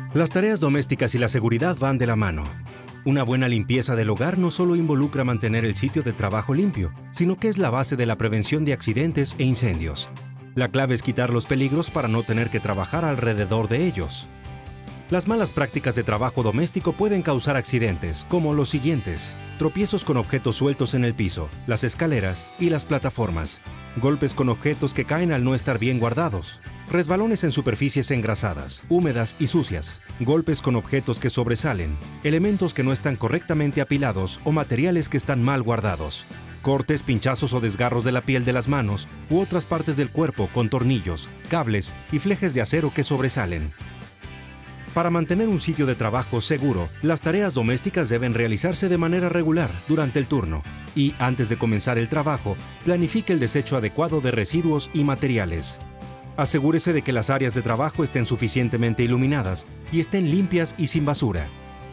Las tareas domésticas y la seguridad van de la mano. Una buena limpieza del hogar no solo involucra mantener el sitio de trabajo limpio, sino que es la base de la prevención de accidentes e incendios. La clave es quitar los peligros para no tener que trabajar alrededor de ellos. Las malas prácticas de trabajo doméstico pueden causar accidentes, como los siguientes: tropiezos con objetos sueltos en el piso, las escaleras y las plataformas, golpes con objetos que caen al no estar bien guardados, resbalones en superficies engrasadas, húmedas y sucias, golpes con objetos que sobresalen, elementos que no están correctamente apilados o materiales que están mal guardados, cortes, pinchazos o desgarros de la piel de las manos u otras partes del cuerpo con tornillos, cables y flejes de acero que sobresalen. Para mantener un sitio de trabajo seguro, las tareas domésticas deben realizarse de manera regular durante el turno y, antes de comenzar el trabajo, planifique el desecho adecuado de residuos y materiales. Asegúrese de que las áreas de trabajo estén suficientemente iluminadas y estén limpias y sin basura.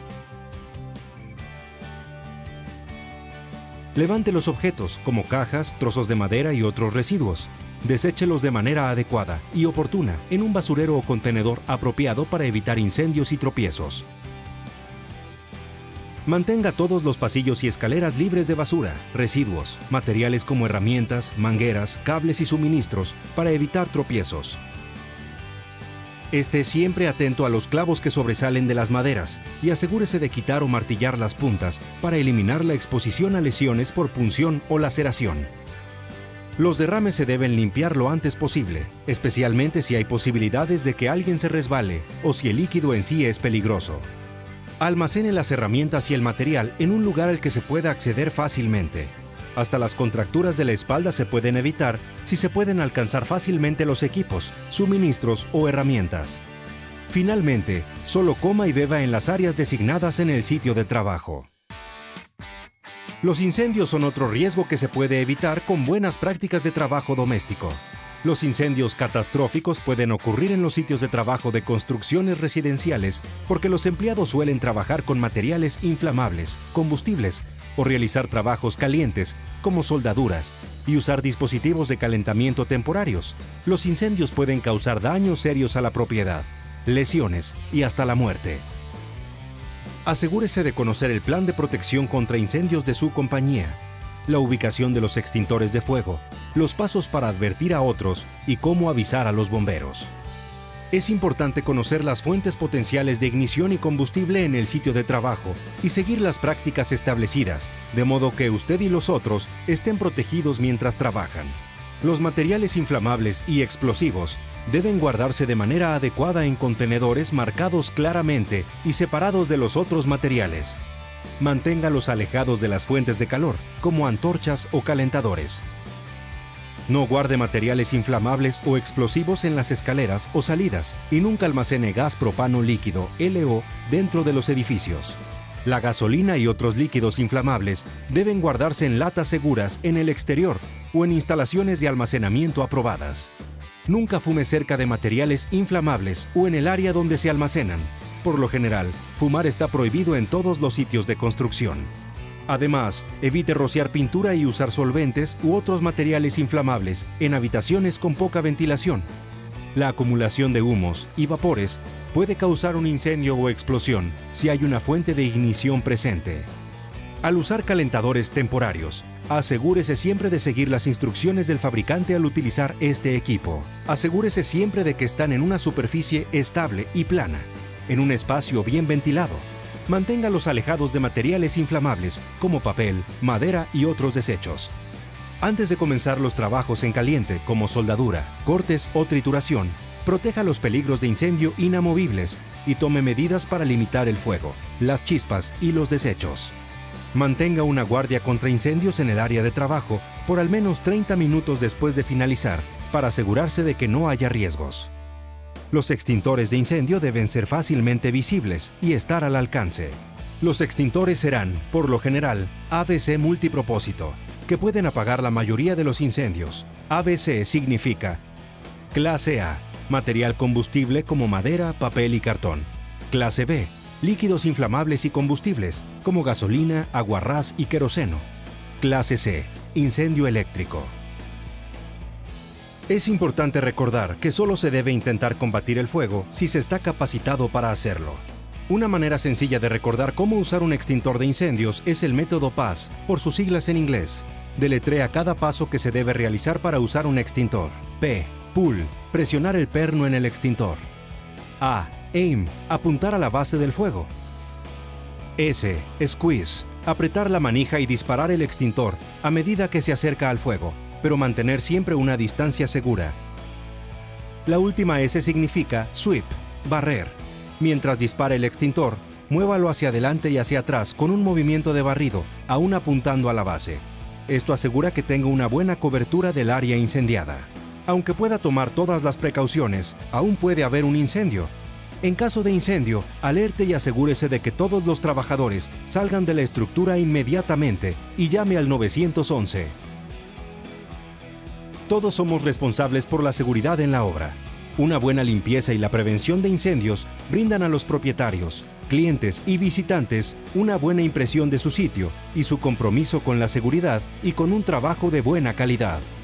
Levante los objetos, como cajas, trozos de madera y otros residuos. Deséchelos de manera adecuada y oportuna en un basurero o contenedor apropiado para evitar incendios y tropiezos. Mantenga todos los pasillos y escaleras libres de basura, residuos, materiales como herramientas, mangueras, cables y suministros para evitar tropiezos. Esté siempre atento a los clavos que sobresalen de las maderas y asegúrese de quitar o martillar las puntas para eliminar la exposición a lesiones por punción o laceración. Los derrames se deben limpiar lo antes posible, especialmente si hay posibilidades de que alguien se resbale o si el líquido en sí es peligroso. Almacene las herramientas y el material en un lugar al que se pueda acceder fácilmente. Hasta las contracturas de la espalda se pueden evitar si se pueden alcanzar fácilmente los equipos, suministros o herramientas. Finalmente, solo coma y beba en las áreas designadas en el sitio de trabajo. Los incendios son otro riesgo que se puede evitar con buenas prácticas de trabajo doméstico. Los incendios catastróficos pueden ocurrir en los sitios de trabajo de construcciones residenciales porque los empleados suelen trabajar con materiales inflamables, combustibles o realizar trabajos calientes como soldaduras y usar dispositivos de calentamiento temporarios. Los incendios pueden causar daños serios a la propiedad, lesiones y hasta la muerte. Asegúrese de conocer el plan de protección contra incendios de su compañía, la ubicación de los extintores de fuego, los pasos para advertir a otros y cómo avisar a los bomberos. Es importante conocer las fuentes potenciales de ignición y combustible en el sitio de trabajo y seguir las prácticas establecidas, de modo que usted y los otros estén protegidos mientras trabajan. Los materiales inflamables y explosivos deben guardarse de manera adecuada en contenedores marcados claramente y separados de los otros materiales. Manténgalos alejados de las fuentes de calor, como antorchas o calentadores. No guarde materiales inflamables o explosivos en las escaleras o salidas y nunca almacene gas propano líquido, LO, dentro de los edificios. La gasolina y otros líquidos inflamables deben guardarse en latas seguras en el exterior o en instalaciones de almacenamiento aprobadas. Nunca fume cerca de materiales inflamables o en el área donde se almacenan. Por lo general, fumar está prohibido en todos los sitios de construcción. Además, evite rociar pintura y usar solventes u otros materiales inflamables en habitaciones con poca ventilación. La acumulación de humos y vapores puede causar un incendio o explosión si hay una fuente de ignición presente. Al usar calentadores temporarios, asegúrese siempre de seguir las instrucciones del fabricante al utilizar este equipo. Asegúrese siempre de que están en una superficie estable y plana, en un espacio bien ventilado. Manténgalos alejados de materiales inflamables como papel, madera y otros desechos. Antes de comenzar los trabajos en caliente, como soldadura, cortes o trituración, proteja los peligros de incendio inamovibles y tome medidas para limitar el fuego, las chispas y los desechos. Mantenga una guardia contra incendios en el área de trabajo por al menos 30 minutos después de finalizar para asegurarse de que no haya riesgos. Los extintores de incendio deben ser fácilmente visibles y estar al alcance. Los extintores serán, por lo general, ABC multipropósito, que pueden apagar la mayoría de los incendios. ABC significa Clase A, material combustible como madera, papel y cartón. Clase B, líquidos inflamables y combustibles como gasolina, aguarrás y queroseno. Clase C, incendio eléctrico. Es importante recordar que solo se debe intentar combatir el fuego si se está capacitado para hacerlo. Una manera sencilla de recordar cómo usar un extintor de incendios es el método PAS, por sus siglas en inglés. Deletrea cada paso que se debe realizar para usar un extintor. P. Pull. Presionar el perno en el extintor. A. Aim. Apuntar a la base del fuego. S. Squeeze. Apretar la manija y disparar el extintor a medida que se acerca al fuego, pero mantener siempre una distancia segura. La última S significa sweep, barrer. Mientras dispara el extintor, muévalo hacia adelante y hacia atrás con un movimiento de barrido, aún apuntando a la base. Esto asegura que tenga una buena cobertura del área incendiada. Aunque pueda tomar todas las precauciones, aún puede haber un incendio. En caso de incendio, alerte y asegúrese de que todos los trabajadores salgan de la estructura inmediatamente y llame al 911. Todos somos responsables por la seguridad en la obra. Una buena limpieza y la prevención de incendios brindan a los propietarios, clientes y visitantes una buena impresión de su sitio y su compromiso con la seguridad y con un trabajo de buena calidad.